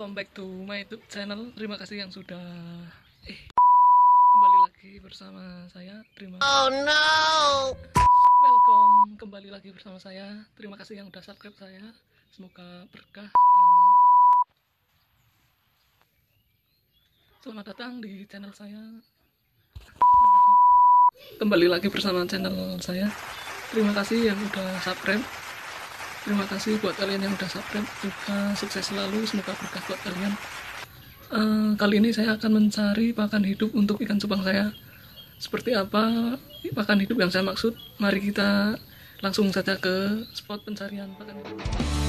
welcome back to my YouTube channel. Terima kasih yang sudah kembali lagi bersama saya. Oh no. Welcome kembali lagi bersama saya. Terima kasih yang udah subscribe saya. Semoga berkah dan selamat datang di channel saya. Kembali lagi bersama channel saya. Terima kasih yang udah subscribe. Terima kasih buat kalian yang udah subscribe, juga sukses selalu, semoga berkah buat kalian. Kali ini saya akan mencari pakan hidup untuk ikan cupang saya. Seperti apa pakan hidup yang saya maksud? Mari kita langsung saja ke spot pencarian pakan hidup.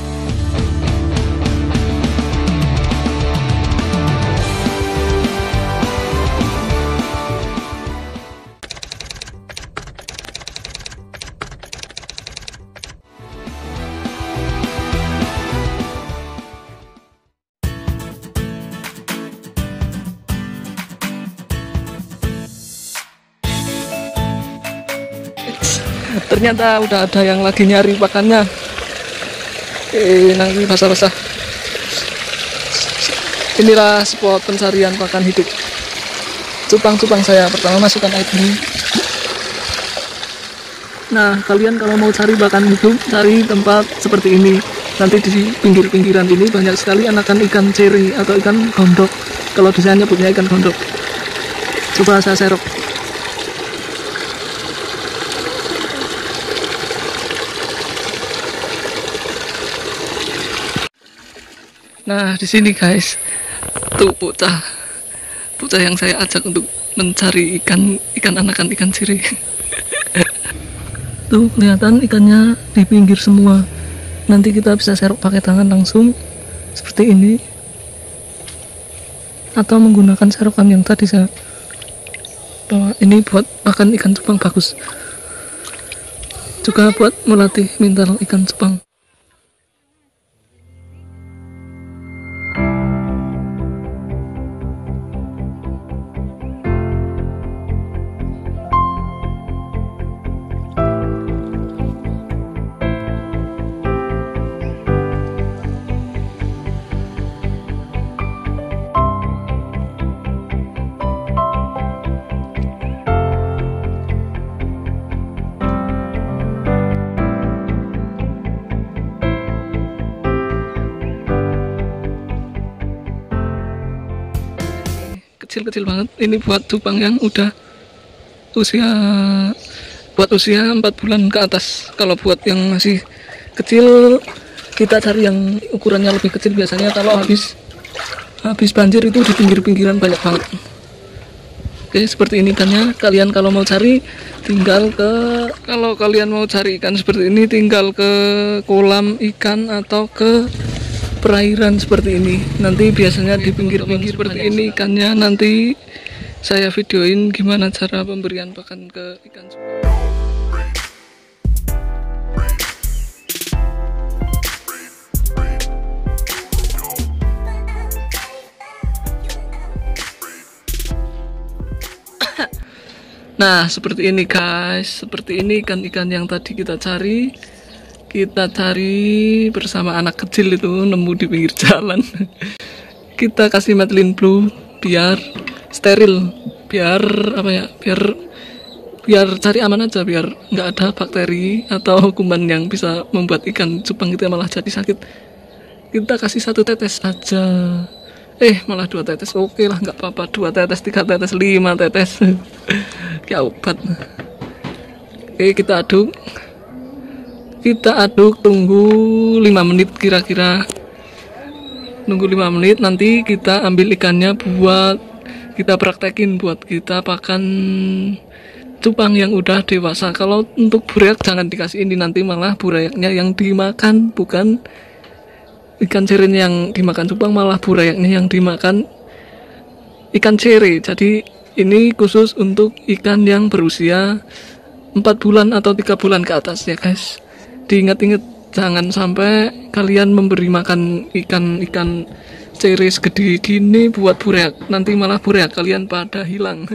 Ternyata udah ada yang lagi nyari pakannya. Nanti basah-basah. Inilah spot pencarian pakan hidup cupang-cupang saya. Pertama masukkan air dulu. Nah, kalian kalau mau cari pakan hidup, cari tempat seperti ini. Nanti di pinggir-pinggiran ini banyak sekali anakan ikan ceri atau ikan gondok. Kalau di sana nyebutnya ikan gondok. Coba saya serok. Nah, di sini guys, tuh bocah yang saya ajak untuk mencari ikan anakan ikan ceri. Tuh kelihatan ikannya di pinggir semua. Nanti kita bisa serok pakai tangan langsung seperti ini, atau menggunakan serokan yang tadi saya bawa. Ini buat makan ikan cupang bagus, juga buat melatih mental ikan cupang. Kecil-kecil banget. Ini buat cupang yang udah usia 4 bulan ke atas. Kalau buat yang masih kecil, kita cari yang ukurannya lebih kecil. Biasanya kalau habis banjir itu di pinggir-pinggiran banyak banget. Oke, seperti ini ikannya. Kalian kalau mau cari ikan seperti ini tinggal ke kolam ikan atau ke perairan seperti ini. Nanti biasanya di pinggir-pinggir seperti ini ikannya. Nanti saya videoin gimana cara pemberian pakan ke ikan cupang. Nah, seperti ini guys. Seperti ini ikan-ikan yang tadi kita cari. Kita cari bersama anak kecil itu, nemu di pinggir jalan. Kita kasih Methylene Blue biar steril, biar cari aman aja, biar nggak ada bakteri atau kuman yang bisa membuat ikan cupang kita malah jadi sakit. Kita kasih 1 tetes aja. Malah 2 tetes. Oke lah, nggak apa-apa. 2 tetes, 3 tetes, 5 tetes. Kayak obat. Oke, kita aduk. Tunggu 5 menit kira-kira. Nunggu 5 menit, nanti kita ambil ikannya buat kita praktekin, buat kita pakan cupang yang udah dewasa. Kalau untuk burayak jangan dikasih ini, nanti malah burayaknya yang dimakan, bukan ikan ceri yang dimakan cupang, malah burayaknya yang dimakan ikan ceri. Jadi ini khusus untuk ikan yang berusia 4 bulan atau 3 bulan ke atas ya guys. Diingat-ingat, jangan sampai kalian memberi makan ikan ceri segede gini buat burayak. Nanti malah burayak kalian pada hilang.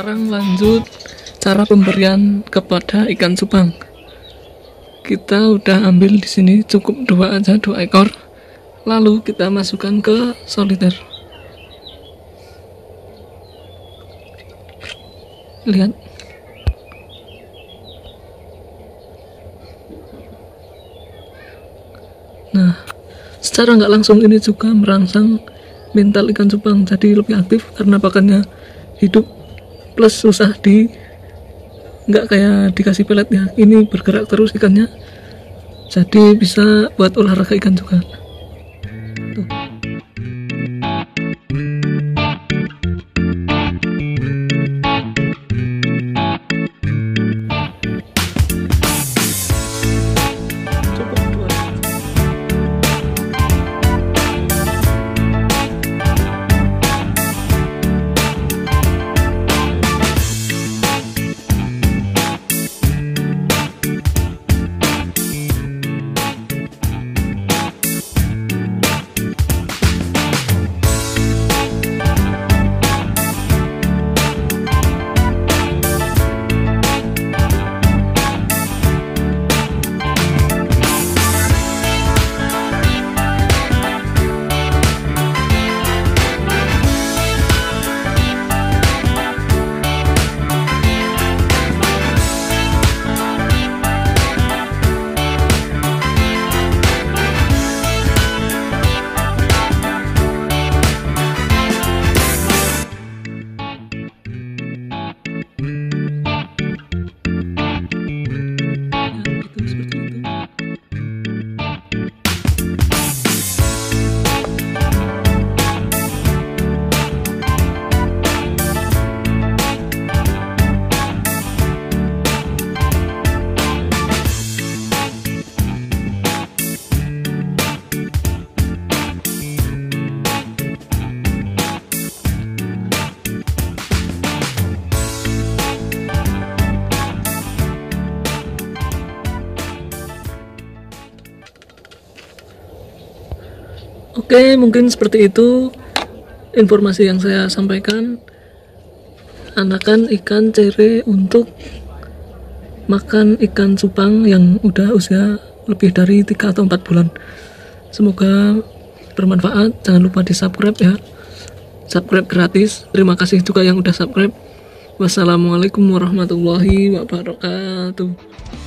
Sekarang lanjut cara pemberian kepada ikan cupang. Kita udah ambil di sini cukup 2 aja, 2 ekor. Lalu kita masukkan ke soliter. Lihat. Nah, secara nggak langsung ini juga merangsang mental ikan cupang jadi lebih aktif karena pakannya hidup plus susah nggak kayak dikasih pelet ya, ini bergerak terus ikannya, jadi bisa buat olahraga ikan juga. Tuh. Oke, mungkin seperti itu informasi yang saya sampaikan. Anakan ikan cere untuk makan ikan cupang yang udah usia lebih dari 3 atau 4 bulan. Semoga bermanfaat. Jangan lupa di subscribe ya, subscribe gratis. Terima kasih juga yang udah subscribe. Wassalamualaikum warahmatullahi wabarakatuh.